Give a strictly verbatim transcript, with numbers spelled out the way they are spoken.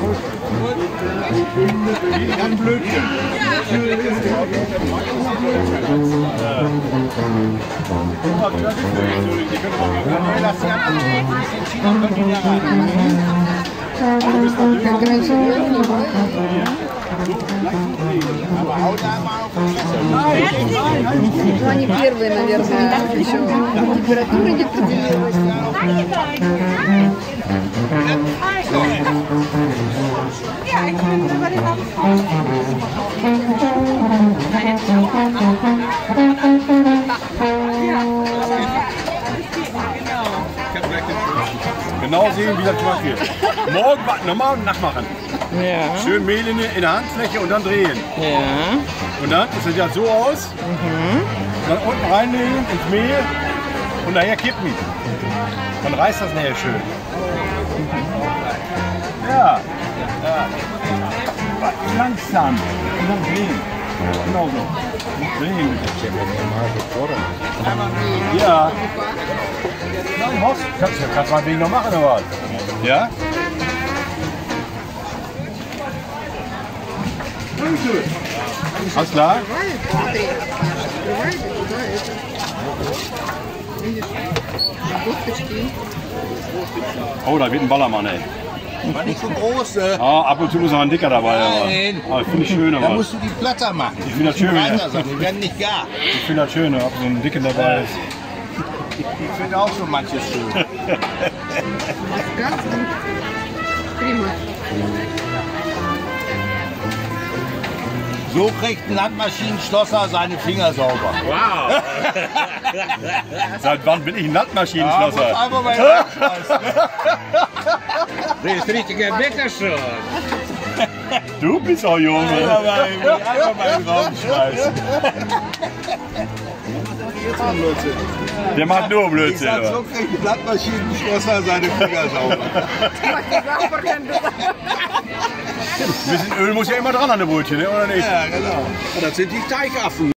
Ein Blödchen. Ну, они первые, наверное, еще температура не определилась. Genau sehen, wie das gemacht wird. Morgen nochmal nachmachen. Ja. Schön Mehl in der Handfläche und dann drehen. Ja. Und dann sieht das so aus. Mhm. Dann unten reinlegen ins Mehl und nachher kippen. Dann reißt das nachher schön. Ja. Ja. Langsam. Und dann drehen. Genau so. Drehen. Ja. Nein, Horst, kannst du kannst mal wegen noch machen oder was? Ja? Alles klar? Oh, da wird ein Ballermann, ey. War nicht so groß, ne? Ah, ab und zu muss noch ein Dicker dabei. Nein. Aber, aber finde ich schön. Da Aber. musst du die Platter machen. Ich finde das schön, wenn Breiter sein, die werden nicht gar. ich finde das schön, ob so ein Dicken dabei ist. Ich finde auch so manches schön. Ganz gut. Prima. So kriegt ein Landmaschinenschlosser seine Finger sauber. Wow! Seit wann bin ich ein Ja, Landmaschinenschlosser? muss einfach mal reinschmeißen. Das ist richtiger Bäcker schon. Du bist auch Junge. Einfach mal, einfach mal in den Raum schmeißen. Der macht nur Ich Blödsinn. sag, so oder? kriegt ein Landmaschinenschlosser seine Finger sauber. Ein bisschen Öl muss ja immer dran an der Brötchen, ne? Oder nicht? Ja, genau. Und das sind die Teigaffen.